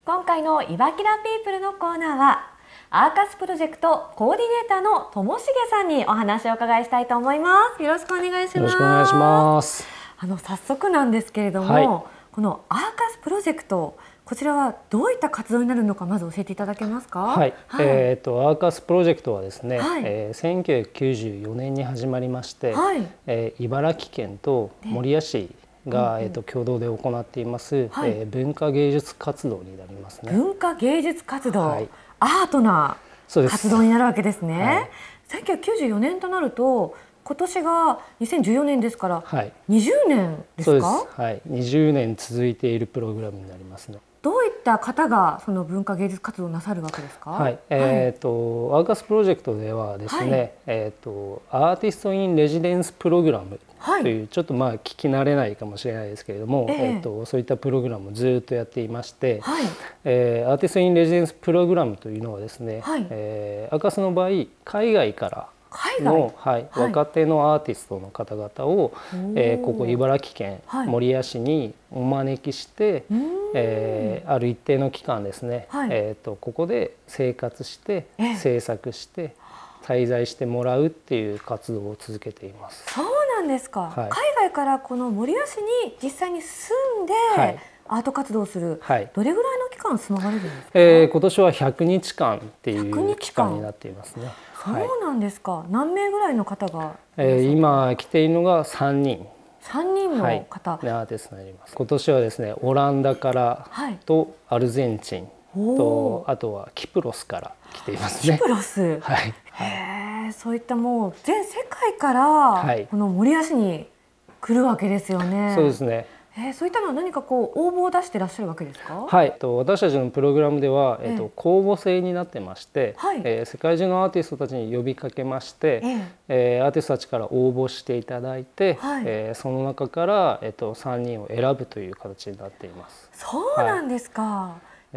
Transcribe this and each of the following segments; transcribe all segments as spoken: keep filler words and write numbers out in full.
今回のいわきらピープルのコーナーはアーカスプロジェクトコーディネーターのともしげさんにお話をお伺いしたいと思います。よろしくお願いします。 よろしくお願いします。 あの早速なんですけれども、はい、このアーカスプロジェクト、こちらはどういった活動になるのかまず教えていただけますか。 はい、はい、えっ、ー、とアーカスプロジェクトはですね、はい、えー、せんきゅうひゃくきゅうじゅうよねんに始まりまして、はい、えー、茨城県と守谷市が、うんうん、えー、と共同で行っています、はい、えー、文化芸術活動になりますね。 文化芸術活動、はい、アートな活動になるわけですね。はい、せんきゅうひゃくきゅうじゅうよねんとなると今年がにせんじゅうよねんですから、はい、にじゅうねんですか。 そうです、はい、にじゅうねん続いているプログラムになりますね。 どういった方がその文化芸術活動をなさるわけですか。 はい、えっ、ー、とアーカスプロジェクトではですね、はい、えっ、ー、とアーティストインレジデンスプログラムという、はい、ちょっとまあ聞き慣れないかもしれないですけれども、えーえー、とそういったプログラムをずっとやっていまして、はい、えー、アーティストインレジデンスプログラムというのはですね、はい、えー、アーカスの場合海外からの、はい、若手のアーティストの方々を、えー、ここ茨城県守谷市にお招きして、はい、えー、ある一定の期間ですね、はい、えー、とここで生活して制作して滞在してもらうっていう活動を続けています。 そうなんですか。はい、海外からこの守谷市に実際に住んで、はい、アート活動する、はい、どれぐらいの期間住まわれるんですか。 えー、今年はひゃくにちかんっていう期間になっていますね。 そうなんですか。はい、何名ぐらいの方が、 えー、今来ているのがさんにん。 さんにんの方、 はい、アーティストになります。今年はですね、オランダからとアルゼンチンと、あとはキプロスから来ていますね。 キプロス、はい、へえ、そういったもう全世界からこの守谷市に来るわけですよね。 そうですね。 えー、そういったのは何かこう応募を出してらっしゃるわけですか。 はい、と私たちのプログラムでは、えー、と公募制になってまして、はい、えー、世界中のアーティストたちに呼びかけまして、えーえー、アーティストたちから応募していただいて、はい、えー、その中から、えー、とさんにんを選ぶという形になっています。 そうなんですか。はい、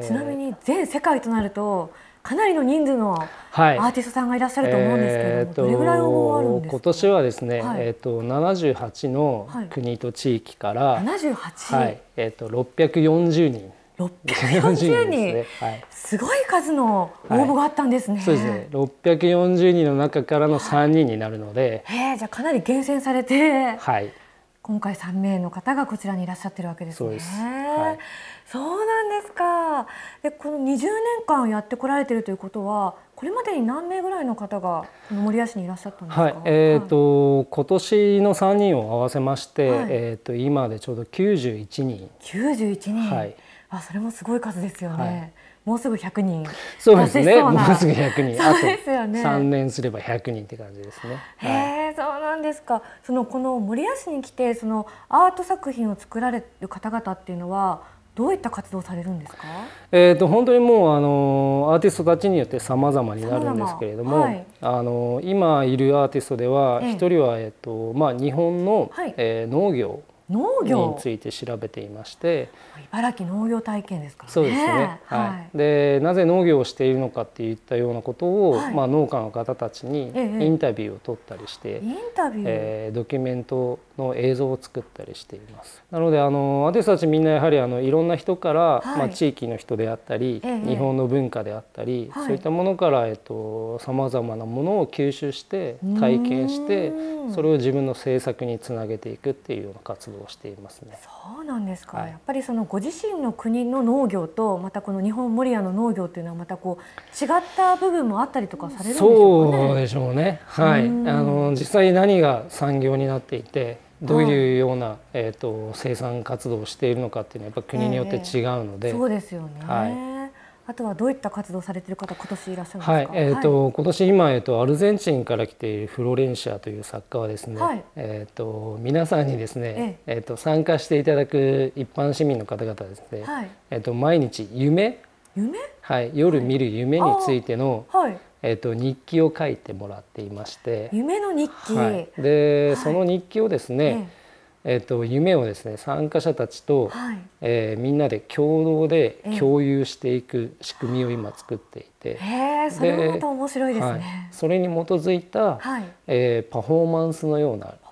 ちなみに全世界となるとかなりの人数のアーティストさんがいらっしゃると思うんですけれども、はい、えー、どれぐらい応募があるんですか。 今年はですね、はい、えー、とななじゅうはちの国と地域から、はい、 ななじゅうはち、 はい、えー、とろっぴゃくよんじゅうにん、 ろっぴゃくよんじゅうにん、ね、はい、すごい数の応募があったんですね。はい、 そうですね。ろっぴゃくよんじゅうにんの中からのさんにんになるので、 はい、へー、じゃあかなり厳選されて、 はい、 今回さんめいの方がこちらにいらっしゃってるわけですね。そうです。 はい、 そうなんですか。で、このにじゅうねんかんやってこられてるということは、これまでに何名ぐらいの方がこの守谷市にいらっしゃったんですか。はい、 えっ、ー、と、はい、今年のさんにんを合わせまして、はい、えっ、ー、と今でちょうどきゅうじゅういちにん。 きゅうじゅういちにん。はい。あ、それもすごい数ですよね。はい、もうすぐひゃくにん。 そうですね。もうすぐひゃくにん。 そうですよね。 あとさんねんすればひゃくにんって感じですね。 へえ、はい、そうなんですか。そのこの守谷市に来てそのアート作品を作られる方々っていうのはどういった活動をされるんですか。 えっと本当にもうあのアーティストたちによって様々になるんですけれども、はい、あの今いるアーティストでは一人はえっとまあ日本の、はい、えー、農業農業について調べていまして、 茨城農業体験ですからね。 そうですね。はい。で、なぜ農業をしているのかっていったようなことを、はい、まあ農家の方たちにインタビューを取ったりして、インタビュー、えー、ドキュメントの映像を作ったりしています。なのであのアーティストたちみんなやはりあのいろんな人から、はい、まあ地域の人であったり、ええ、日本の文化であったり、はい、そういったものからえっとさまざまなものを吸収して体験して、それを自分の制作につなげていくっていうような活動をしていますね。 そうなんですか。はい、やっぱりそのご自身の国の農業とまたこの日本守谷の農業っていうのはまたこう違った部分もあったりとかされるんでしょうかね。 そうでしょうね。はい。あの実際何が産業になっていて、どういうような、えー、と生産活動をしているのかっていうのはやっぱ国によって違うので、えー、 そうですよね。はい、あとはどういった活動されている方今年いらっしゃるんですか。 はい、えーとはい、今年今、えーとアルゼンチンから来ているフロレンシアという作家はですね、はい、えーと皆さんにですね、えー、えーと参加していただく一般市民の方々ですね、はい、えーと毎日夢、 夢、 はい、夜見る夢についての、はい、えーと日記を書いてもらっていまして、 夢の日記、はい、 で、はい、その日記をですね、えー、と夢をですね参加者たちと、はい、えー、みんなで共同で共有していく仕組みを今作っていて、 へー、それもまた面白いですね。はい、 それに基づいた、はい、えー、パフォーマンスのような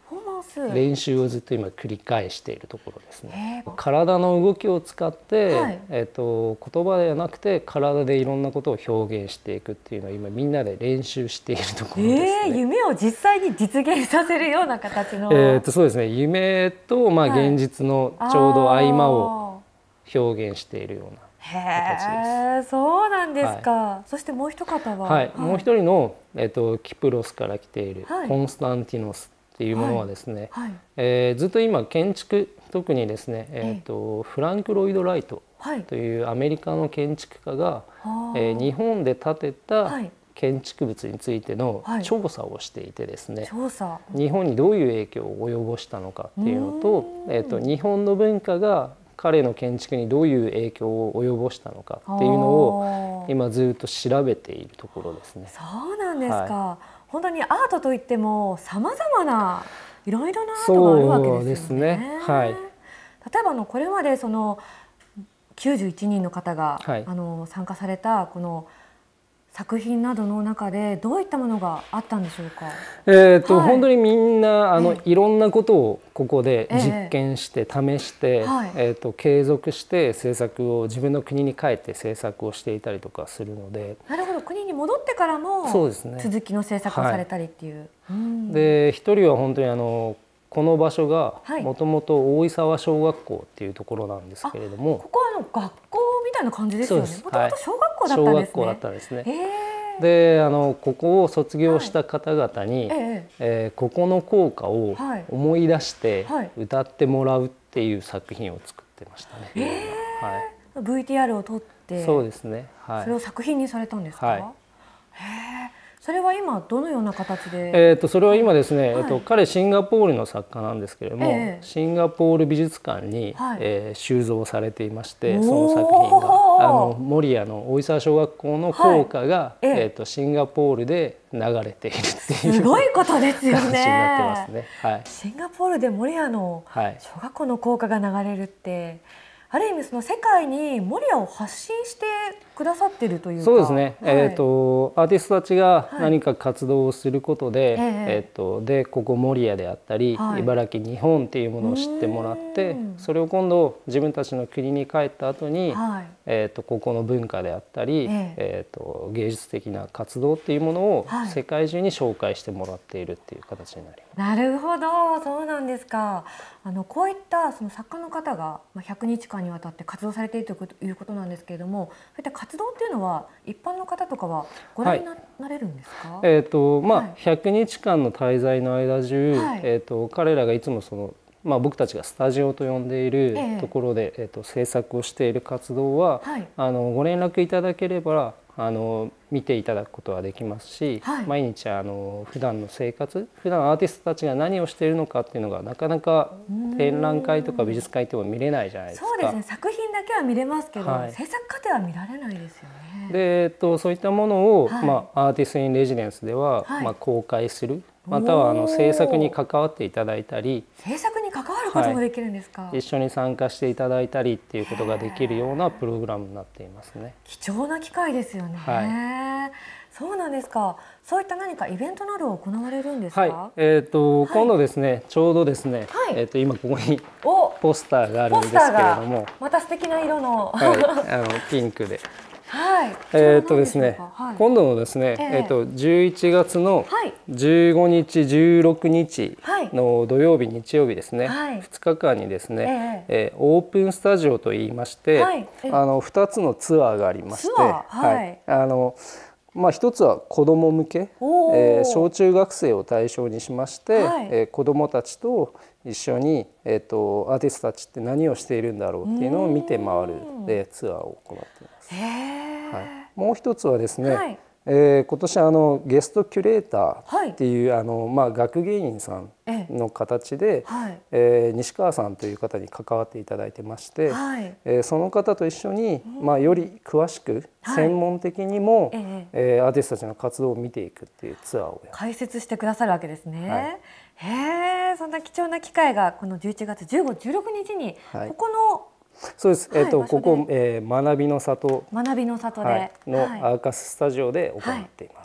練習をずっと今繰り返しているところですね。体の動きを使って、はい、えー、と言葉ではなくて体でいろんなことを表現していくっていうのを今みんなで練習しているところですね。 えー、夢を実際に実現させるような形の。 えーとそうですね、夢とまあ現実のちょうど合間を表現しているような形です。 へえ、そうなんですか。はい、そしてもう一方は、 はい、もう一人の、えー、とキプロスから来ているコンスタンティノスっていうものはですね、はいはい、えー、ずっと今建築、特にですね、えー、とフランク・ロイド・ライトというアメリカの建築家が、はい、えー、日本で建てた建築物についての調査をしていてですね、 調査、 日本にどういう影響を及ぼしたのかっていうのと、えー、と日本の文化が彼の建築にどういう影響を及ぼしたのかっていうのを今ずっと調べているところですね。 そうなんですか。はい、本当にアートといってもさまざまないろいろなアートがあるわけですよね。そうですね。はい、例えばあのこれまでそのきゅうじゅういちにんの方が、はい、あの参加されたこの作品などの中でどういったものがあったんでしょうか。 えーとはい、本当にみんなあの、えー、いろんなことをここで実験して、えー、試して、はい、えーと継続して制作を自分の国に帰って制作をしていたりとかするので。 なるほど、国に戻ってからもそうですね、続きの制作をされたりっていう。はい、 うん、で一人は本当にあのこの場所がもともと大井沢小学校っていうところなんですけれども、 ここはあの学校みたいな感じですよね。もともと小学校だったんですね。 小学校だったんですね。で、あのここを卒業した方々に、はい、ええー、ここの校歌を思い出して歌ってもらうっていう作品を作ってましたね。 えーはい、ブイティーアール を撮ってそうですね、はい、 それを作品にされたんですか。はい、へー、それは今どのような形で。 えー、とそれは今ですね、はい、えー、と彼シンガポールの作家なんですけれども、えー、シンガポール美術館に、はい、えー、収蔵されていまして、その作品があの守谷の大井沢小学校の校歌が、はい、えー、とシンガポールで流れているっていうすごいことですよね。 形になってますね。はい、 シンガポールで守谷の小学校の校歌が流れるって、ある意味その世界に守谷を発信してくださってるというか。 そうですね、はい、えーとアーティストたちが何か活動をすることで、はい、えーとでここ守谷であったり、はい、茨城日本っていうものを知ってもらって、それを今度自分たちの国に帰った後に、はい、えーとここの文化であったり、えーえーと芸術的な活動っていうものを世界中に紹介してもらっているっていう形になります。 なるほど、そうなんですか。あのこういったその作家の方がひゃくにちかんにわたって活動されているということなんですけれども、そういった活動っていうのは一般の方とかはご覧に な,、はい、なれるんですか。 えーとまあはい、ひゃくにちかんの滞在の間中、はい、えーと彼らがいつもその、まあ、僕たちがスタジオと呼んでいるところで、えー、えーと制作をしている活動は、はい、あのご連絡いただければあの見ていただくことはできますし、はい、毎日あの普段の生活、普段アーティストたちが何をしているのかっていうのがなかなか展覧会とか美術館でも見れないじゃないですか。 そうですね、作品だけは見れますけど、はい、制作過程は見られないですよね。 で、えっと、そういったものを、はい、まあ、アーティスト・イン・レジデンスでは、はい、まあ、公開する、またはあの制作に関わっていただいたり、 制作に関わることもできるんですか。 はい、一緒に参加していただいたりっていうことができるようなプログラムになっていますね。 貴重な機会ですよね。はい、そうなんですか。そういった何かイベントなど行われるんですか。はい、 えーと、はい、今度ですね、ちょうどですね、はい、えーと今ここにポスターがあるんですけれども、 また素敵な色の、 はい、あのピンクで。 はい、 えっとですね、はい、今度のですね、えー、えーとじゅういちがつのじゅうごにち、じゅうろくにちの土曜日、日曜日ですね、はい、ふつかかんにですね、えーえー、オープンスタジオといいまして、はい、あのふたつのツアーがありまして、はいはい、あのまあ、一つは子ども向け、えー、小中学生を対象にしまして、はい、えー、子どもたちと一緒に、えー、とアーティストたちって何をしているんだろうっていうのを見て回る、えー、ツアーを行っています。はい、もう一つはですね、はい、えー、今年あのゲストキュレーターっていう、はい、あのまあ、学芸員さんの形で、はい、えー、西川さんという方に関わっていただいてまして、はい、えー、その方と一緒に、まあ、より詳しく専門的にも、はい、ええー、アーティストたちの活動を見ていくっていうツアーを解説してくださるわけですね。はい、へえ、そんな貴重な機会がこのじゅういちがつじゅうご、じゅうろくにちに、はい、ここのそうです、はい、えーとここ、えー、学びの里学びの里で、 はい、のアーカススタジオで行っています。 はい、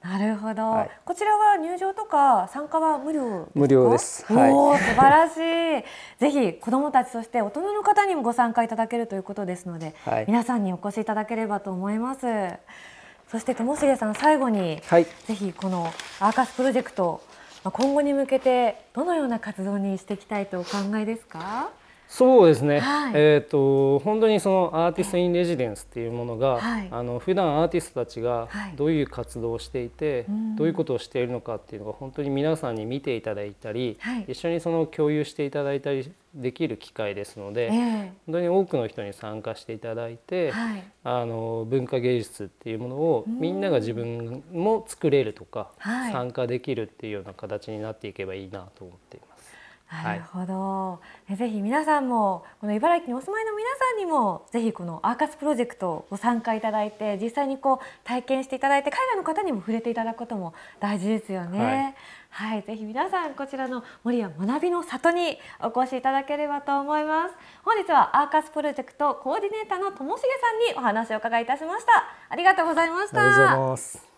なるほど、はい、こちらは入場とか参加は無料ですか？ 無料です。 はい、おー、素晴らしい。ぜひ子どもたち、そして大人の方にもご参加いただけるということですので、はい、皆さんにお越しいただければと思います。そしてともしげさん、最後に、はい、ぜひこのアーカスプロジェクト、今後に向けてどのような活動にしていきたいとお考えですか？ そうですね、はい、えーと本当にそのアーティスト・イン・レジデンスっていうものが、はい、あの普段アーティストたちがどういう活動をしていて、はい、どういうことをしているのかっていうのが本当に皆さんに見ていただいたり、はい、一緒にその共有していただいたりできる機会ですので、えー、本当に多くの人に参加していただいて、はい、あの文化芸術っていうものをみんなが自分も作れるとか、はい、参加できるっていうような形になっていけばいいなと思っています。 なるほど、はい、ぜひ皆さんもこの茨城にお住まいの皆さんにもぜひこのアーカスプロジェクトご参加いただいて、実際にこう体験していただいて、海外の方にも触れていただくことも大事ですよね。はい、はい、ぜひ皆さんこちらの守谷学びの里にお越しいただければと思います。本日はアーカスプロジェクトコーディネーターのともしげさんにお話を伺いいたしました。ありがとうございました。 ありがとうございます。